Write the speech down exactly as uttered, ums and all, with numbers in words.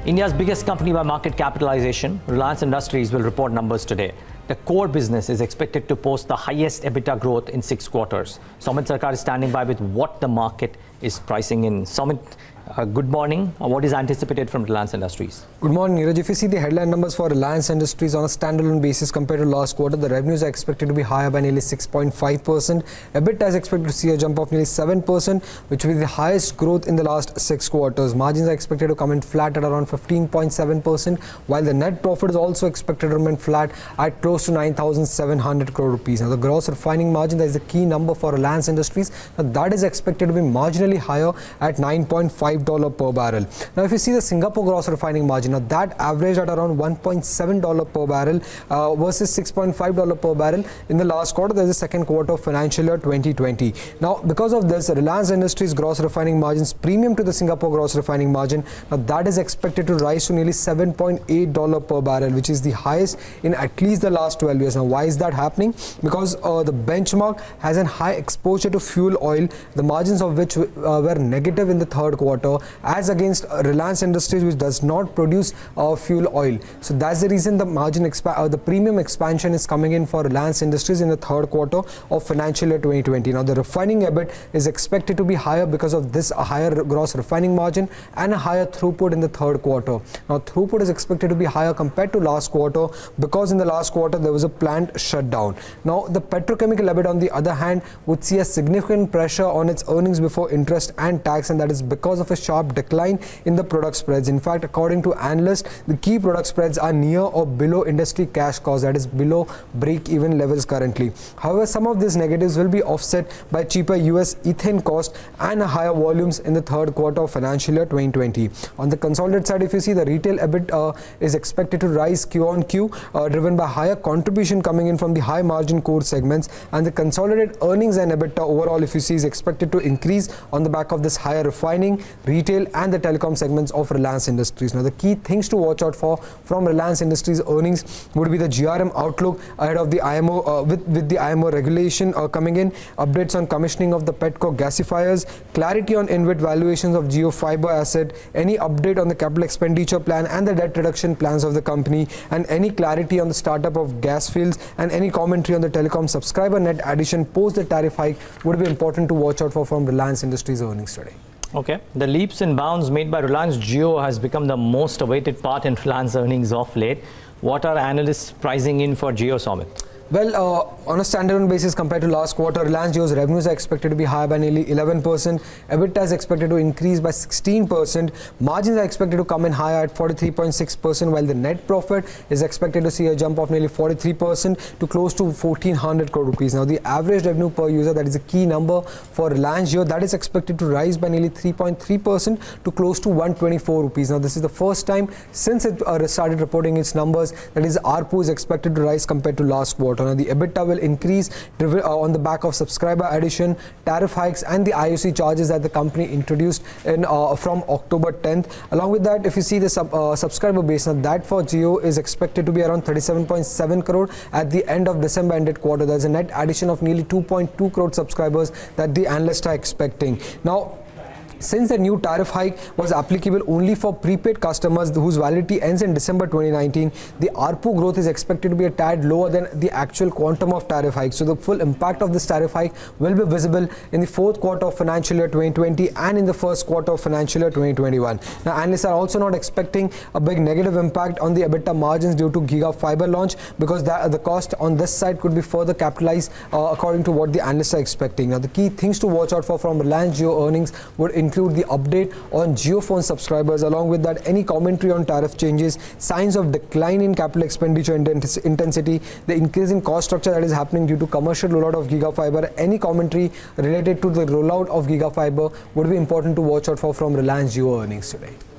India's biggest company by market capitalization, Reliance Industries, will report numbers today. The core business is expected to post the highest EBITDA growth in six quarters. Soumit Sarkar is standing by with what the market is pricing in. Soumit, uh, good morning. Uh, what is anticipated from Reliance Industries? Good morning, Neeraj. If you see the headline numbers for Reliance Industries on a standalone basis compared to last quarter, the revenues are expected to be higher by nearly six point five percent. EBITDA is expected to see a jump of nearly seven percent, which will be the highest growth in the last six quarters. Margins are expected to come in flat at around fifteen point seven percent, while the net profit is also expected to remain flat at close to nine thousand seven hundred crore rupees. Now, the gross refining margin, that is the key number for Reliance Industries, now that is expected to be marginally higher at nine point five dollars per barrel. Now, if you see the Singapore gross refining margin, now that averaged at around one point seven dollars per barrel uh, versus six point five dollars per barrel in the last quarter, that is the second quarter of financial year twenty twenty. Now, because of this, Reliance Industries gross refining margins premium to the Singapore gross refining margin, now that is expected to rise to nearly seven point eight dollars per barrel, which is the highest in at least the last twelve years. Now, why is that happening? Because uh, the benchmark has a high exposure to fuel oil, the margins of which uh, were negative in the third quarter, as against uh, Reliance Industries, which does not produce uh, fuel oil. So that's the reason the margin expa uh, the premium expansion is coming in for Reliance Industries in the third quarter of financial year twenty twenty. Now, the refining EBIT is expected to be higher because of this uh, higher gross refining margin and a higher throughput in the third quarter. Now, throughput is expected to be higher compared to last quarter because in the last quarter there was a plant shutdown. Now, the petrochemical EBIT on the other hand would see a significant pressure on its earnings before interest and tax, and that is because of a sharp decline in the product spreads. In fact, according to analysts, the key product spreads are near or below industry cash cost, that is below break-even levels currently. However, some of these negatives will be offset by cheaper U S ethane cost and higher volumes in the third quarter of financial year twenty twenty. On the consolidated side, if you see, the retail EBIT uh, is expected to rise Q on Q, uh, driven by higher contribution coming in from the high margin core segments, and the consolidated earnings and EBITDA overall, if you see, is expected to increase on the back of this higher refining, retail and the telecom segments of Reliance Industries. Now, the key things to watch out for from Reliance Industries earnings would be the G R M outlook ahead of the I M O uh, with, with the I M O regulation uh, coming in, updates on commissioning of the petcoke gasifiers, clarity on InvIT valuations of Jio Fiber asset, any update on the capital expenditure plan and the debt reduction plans of the company, and any clarity on the startup of gas fields, and any commentary on the telecom subscriber net addition post the tariff hike would be important to watch out for from Reliance Industries earnings today. Okay. The leaps and bounds made by Reliance Jio has become the most awaited part in Reliance earnings of late. What are analysts pricing in for Jio, Soumit? Well, uh, on a standalone basis compared to last quarter, Reliance Jio's revenues are expected to be higher by nearly eleven percent. EBITDA is expected to increase by sixteen percent. Margins are expected to come in higher at forty-three point six percent, while the net profit is expected to see a jump of nearly forty-three percent to close to fourteen hundred crore rupees. Now, the average revenue per user, that is a key number for Reliance Jio, that is expected to rise by nearly three point three percent to close to one hundred twenty-four rupees. Now, this is the first time since it uh, started reporting its numbers, that is, A R P U is expected to rise compared to last quarter. Now, the EBITDA will increase driven, uh, on the back of subscriber addition, tariff hikes and the I O C charges that the company introduced in uh, from October tenth. Along with that, if you see the sub, uh, subscriber base, now that for Jio is expected to be around thirty-seven point seven crore at the end of December ended quarter. There is a net addition of nearly two point two crore subscribers that the analysts are expecting. Now, since the new tariff hike was applicable only for prepaid customers whose validity ends in December twenty nineteen, the A R P U growth is expected to be a tad lower than the actual quantum of tariff hike. So the full impact of this tariff hike will be visible in the fourth quarter of financial year twenty twenty and in the first quarter of financial year twenty twenty-one. Now, analysts are also not expecting a big negative impact on the EBITDA margins due to Giga Fiber launch, because that, the cost on this side could be further capitalized uh, according to what the analysts are expecting. Now, the key things to watch out for from Reliance Jio earnings would include include the update on JioPhone subscribers, along with that any commentary on tariff changes, signs of decline in capital expenditure intensity, the increase in cost structure that is happening due to commercial rollout of Giga Fiber, any commentary related to the rollout of Giga Fiber would be important to watch out for from Reliance Jio earnings today.